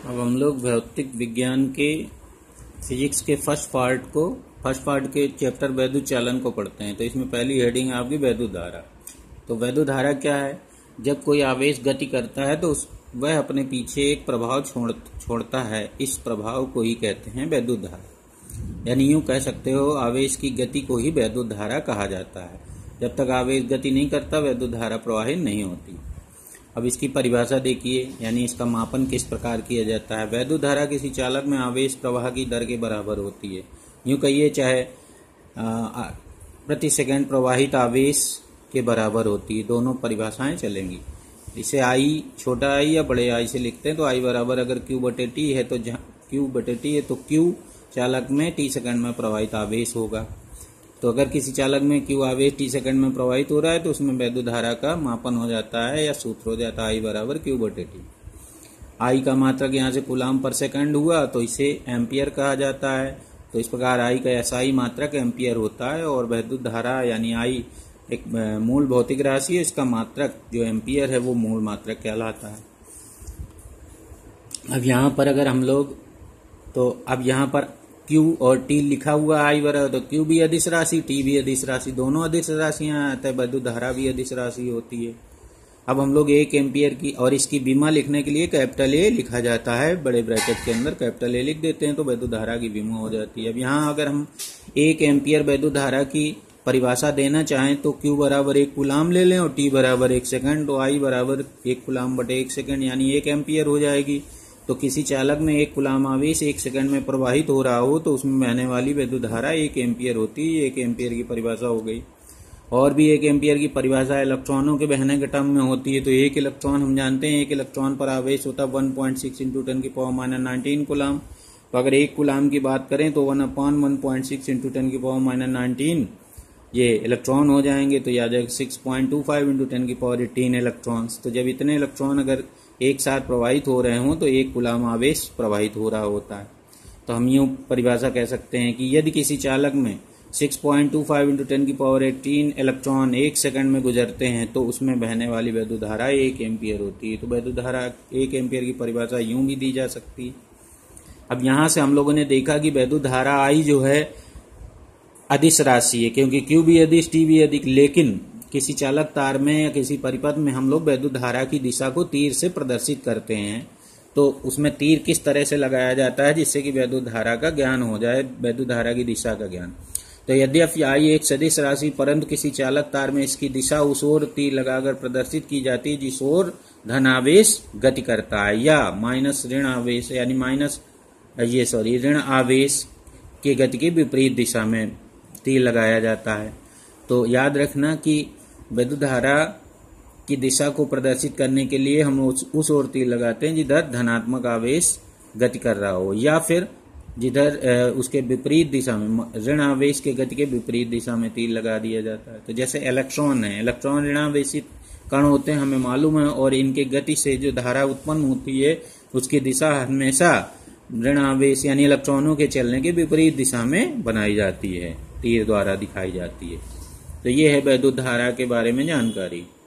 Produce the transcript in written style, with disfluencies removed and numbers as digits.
अब हम लोग भौतिक विज्ञान के फिजिक्स के फर्स्ट पार्ट के चैप्टर वैद्युत चालन को पढ़ते हैं। तो इसमें पहली हेडिंग है आपकी वैद्युत धारा। तो वैद्युत धारा क्या है? जब कोई आवेश गति करता है तो वह अपने पीछे एक प्रभाव छोड़ता है। इस प्रभाव को ही कहते हैं वैद्युत धारा। यानी यूं कह सकते हो, आवेश की गति को ही वैद्युत धारा कहा जाता है। जब तक आवेश गति नहीं करता वैद्युत धारा प्रवाहित नहीं होती। अब इसकी परिभाषा देखिए, यानी इसका मापन किस प्रकार किया जाता है। वैद्युत धारा किसी चालक में आवेश प्रवाह की दर के बराबर होती है। यूं कहिए, चाहे प्रति सेकंड प्रवाहित आवेश के बराबर होती है। दोनों परिभाषाएं चलेंगी। इसे आई, छोटा आई या बड़े आई से लिखते हैं। तो आई बराबर अगर Q/T है तो Q/T है तो Q चालक में T सेकंड में प्रवाहित आवेश होगा। तो अगर किसी चालक में Q आवेश T सेकंड में प्रवाहित हो रहा है तो उसमें वैद्युत धारा का मापन हो जाता है या सूत्र हो जाता है I बराबर Q/T। आई का मात्रक यहाँ से कूलाम पर सेकंड हुआ तो इसे एम्पियर कहा जाता है। तो इस प्रकार आई का SI मात्रक एम्पियर होता है और वैद्युत धारा यानी आई एक मूल भौतिक राशि है। इसका मात्रक जो एम्पियर है वो मूल मात्रक कहलाता है। अब यहाँ पर अगर हम लोग, तो अब यहाँ पर Q और T लिखा हुआ आई बराबर, तो Q भी अदिश राशि, T भी अदिश राशि, दोनों अदिश राशियां आते हैं। वैद्युत धारा भी अदिश राशि होती है। अब हम लोग 1 एम्पियर की, और इसकी विमा लिखने के लिए कैपिटल A लिखा जाता है। बड़े ब्रैकेट के अंदर कैपिटल A लिख देते हैं तो वैद्युत धारा की विमा हो जाती है। अब यहाँ अगर हम 1 एम्पियर वैद्युत धारा की परिभाषा देना चाहें तो Q बराबर 1 कूलाम ले लें और T बराबर 1 सेकंड। तो I बराबर 1 कूलाम बटे 1 सेकंड यानी 1 एम्पियर हो जाएगी। तो किसी चालक में 1 कूलाम आवेश 1 सेकंड में प्रवाहित हो रहा हो तो उसमें बहने वाली वैद्युत धारा 1 एम्पियर होती है। 1 एम्पियर की परिभाषा हो गई। और भी 1 एम्पियर की परिभाषा इलेक्ट्रॉनों के बहने के टर्म में होती है। तो 1 इलेक्ट्रॉन हम जानते हैं, 1 इलेक्ट्रॉन पर आवेश होता है 1.6 × 10⁻⁹ कूलाम। तो अगर 1 कूलाम की बात करें तो 1/1.6 × 10⁻⁹ ये इलेक्ट्रॉन हो जाएंगे। तो याद है 6.25 × 10⁻18 इलेक्ट्रॉन्स। तो जब इतने इलेक्ट्रॉन अगर एक साथ प्रवाहित हो रहे हों तो 1 कूलाम आवेश प्रवाहित हो रहा होता है। तो हम यूं परिभाषा कह सकते हैं कि यदि किसी चालक में 6.25 × 10⁻18 इलेक्ट्रॉन 1 सेकंड में गुजरते हैं तो उसमें बहने वाली वैद्युत धारा 1 एम्पियर होती है। तो वैद्युत धारा 1 एम्पियर की परिभाषा यूं भी दी जा सकती है। अब यहां से हम लोगों ने देखा कि वैद्युत धारा I जो है अदिश राशि है, क्योंकि Q भी अदिश, T भी अदिश। लेकिन किसी चालक तार में या किसी परिपथ में हम लोग वैद्युत धारा की दिशा को तीर से प्रदर्शित करते हैं। तो उसमें तीर किस तरह से लगाया जाता है जिससे कि वैद्युत धारा का ज्ञान हो जाए, वैद्युत धारा की दिशा का ज्ञान। तो यद्यपि I एक सदिश राशि, परंतु किसी चालक तार में इसकी दिशा उस ओर तीर लगाकर प्रदर्शित की जाती है जिस ओर धन आवेश गति करता है, या माइनस ऋण आवेश यानी ऋण आवेश की गति की विपरीत दिशा में तीर लगाया जाता है। तो याद रखना कि वैद्युत धारा की दिशा को प्रदर्शित करने के लिए हम उस ओर तीर लगाते हैं जिधर धनात्मक आवेश गति कर रहा हो, या फिर जिधर उसके विपरीत दिशा में ऋण आवेश के गति के विपरीत दिशा में तीर लगा दिया जाता है। तो जैसे इलेक्ट्रॉन है, इलेक्ट्रॉन ऋणावेशित कण होते हैं, हमें मालूम है, और इनके गति से जो धारा उत्पन्न होती है उसकी दिशा हमेशा ऋण आवेश यानी इलेक्ट्रॉनों के चलने के विपरीत दिशा में बनाई जाती है, तीर द्वारा दिखाई जाती है। तो ये है वैद्युत धारा के बारे में जानकारी।